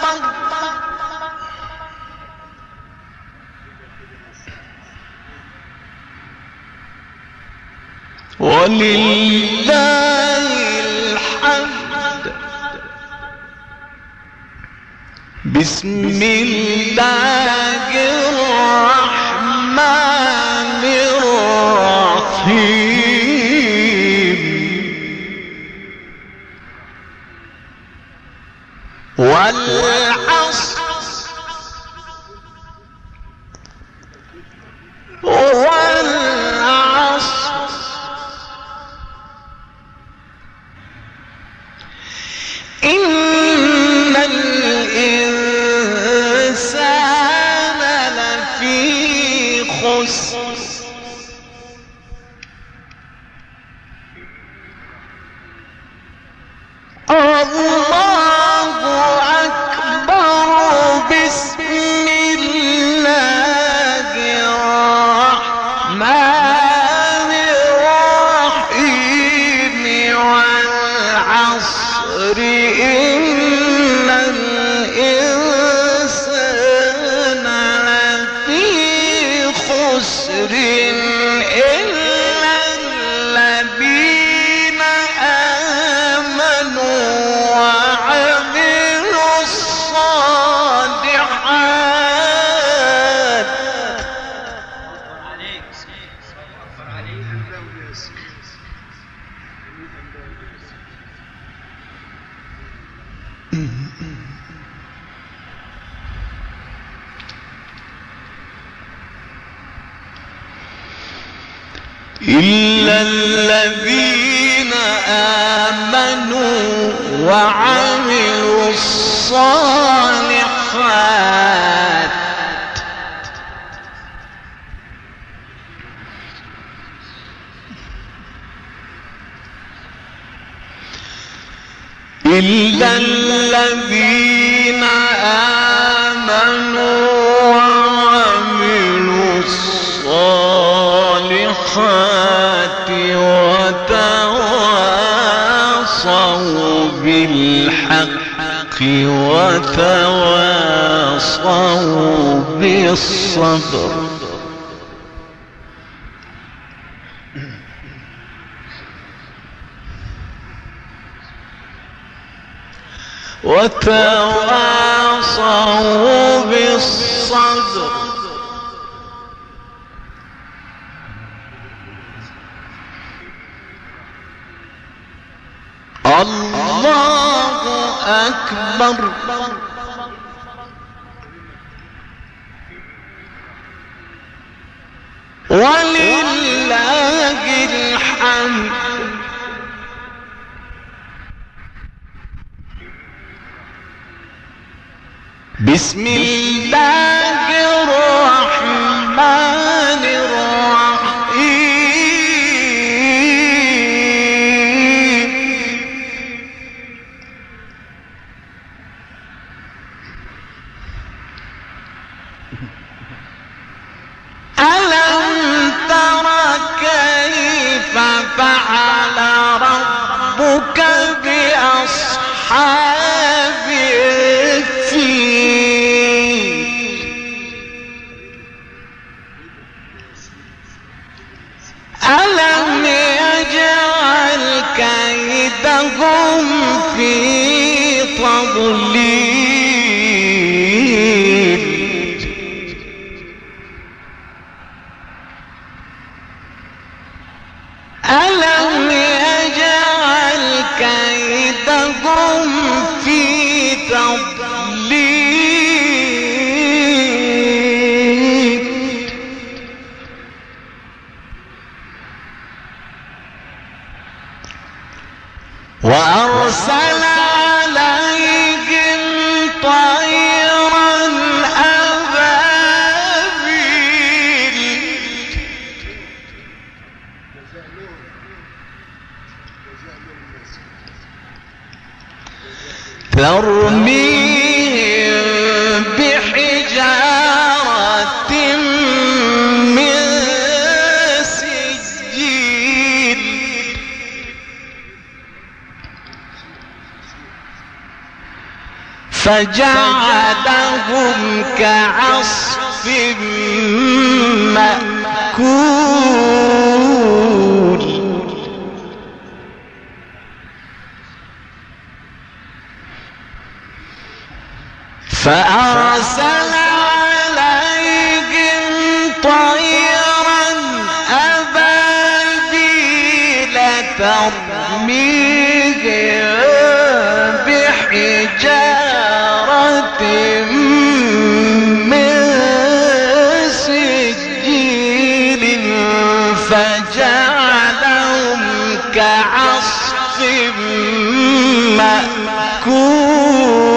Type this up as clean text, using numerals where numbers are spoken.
ولله الحمد. بسم الله الرحمن الرحيم. والعصر إن الإنسان لفي خسر الله أكبر. بسم الله الرحمن الرحيم. والعصر إن الإنسان لفي خسر إلا الذين آمنوا وعملوا الصالحات. إلا الذين آمنوا وعملوا الصالحات إلا الذين آمنوا وعملوا الصالحات وتواصوا بالحق وتواصوا بالصبر. وتواصوا بالصبر. الله أكبر. ولله الحمد. بسم الله الرحمن الرحيم. ألم تر كيف فعل ربك بأصحاب ألم يجعل كيدهم في تضليل. ألم يجعل كيدهم في تضليل. وأرسل عليهم طيرا أبابيل ترميهم بحجارة من سجيل فجعلهم كعصف مأكول. فأرسل عليهم طيرا أبابيل ترميهم بحجارة من سجيل فجعلهم كعصف مأكول.